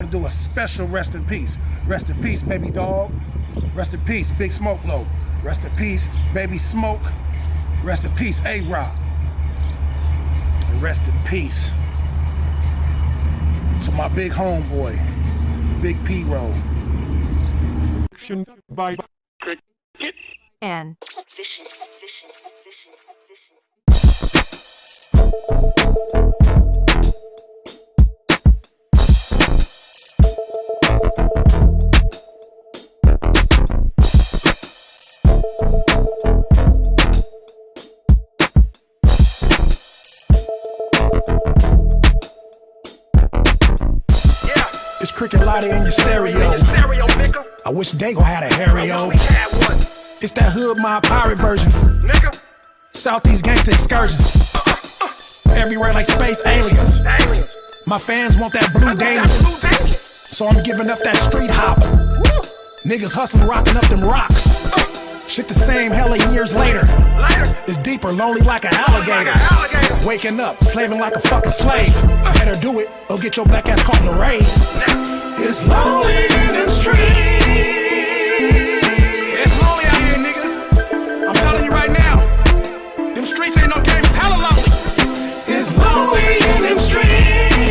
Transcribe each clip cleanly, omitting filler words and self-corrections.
to do a special rest in peace. Rest in peace, baby dog. Rest in peace, Big Smoke Low. Rest in peace, Baby Smoke. Rest in peace, A-Rock. And rest in peace to my big homeboy, Big P-Roll. By and vicious. It's Cricket Lottie in your stereo. Nigga. I wish Dago had a Harry-O. It's that hood mob pirate version. Nigga. Southeast gangsta excursions. Everywhere like space aliens. My fans want that blue Damien. So I'm giving up that street hop. Niggas hustling, rocking up them rocks. Shit the same hella years later. It's deeper, lonely like an alligator. Waking up, slaving like a fucking slave. Better do it, or get your black ass caught in the raid. It's lonely in them streets. It's lonely out here, nigga. I'm telling you right now. Them streets ain't no game, it's hella lonely. It's lonely in them streets.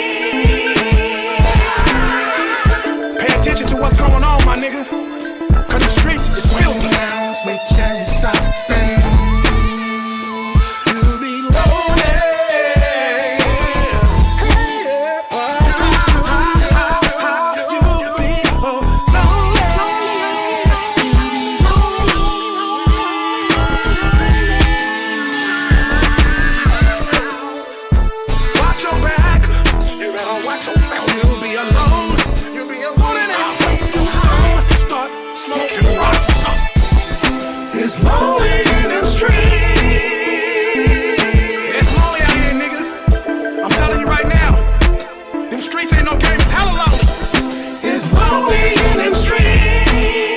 Pay attention to what's going on, my nigga. Cause the streets is filthy. Switch and stopping. You'll be lonely. You'll be lonely. Watch your back. You better watch yourself. You'll be alone. You'll be alone in this place. You don't start smoking rocks. It's lonely in them streets. It's lonely out here, nigga. I'm telling you right now. Them streets ain't no game, it's hella lonely. It's lonely in them streets.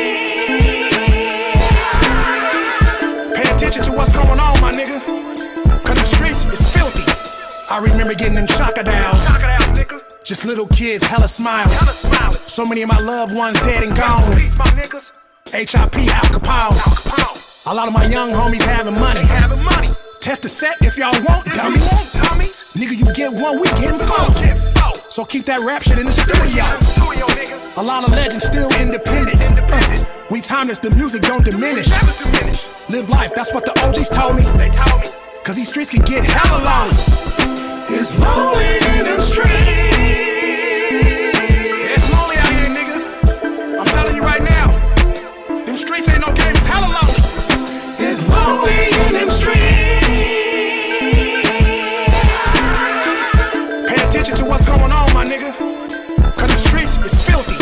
Pay attention to what's going on, my nigga. Cause the streets is filthy. I remember getting them shocker downs. Nigga. Just little kids, hella smiles. So many of my loved ones dead and gone. Peace, my niggas. HIP, Al Capone. A lot of my young homies having money. Test the set if y'all want, dummies. Nigga, you get one, we getting four. So keep that rap shit in the studio. A lot of legends still independent. We timeless, the music don't diminish. Live life, that's what the OGs told me. Cause these streets can get hella lonely. It's lonely in them streets. It's lonely out here, nigga. I'm telling you right now. Them streets ain't no game, it's hella lonely. It's lonely in them streets. Pay attention to what's going on, my nigga. Cause the streets is filthy.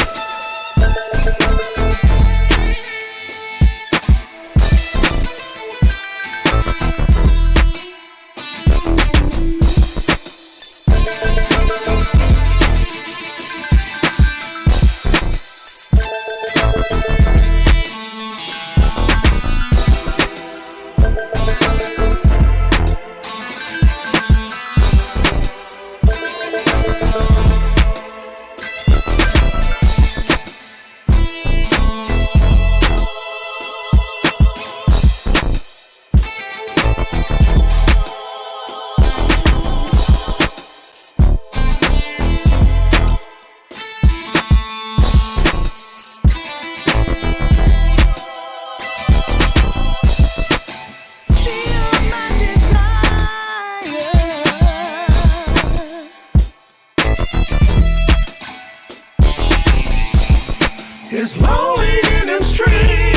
It's lonely in them streets.